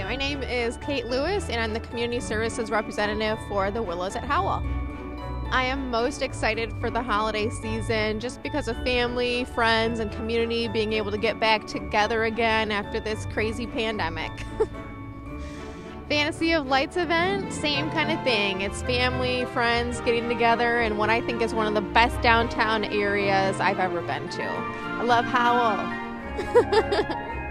my name is Kate Lewis, and I'm the Community Services Representative for the Willows at Howell. I am most excited for the holiday season just because of family, friends, and community being able to get back together again after this crazy pandemic. Fantasy of Lights event, same kind of thing. It's family, friends getting together in what I think is one of the best downtown areas I've ever been to. I love Howell.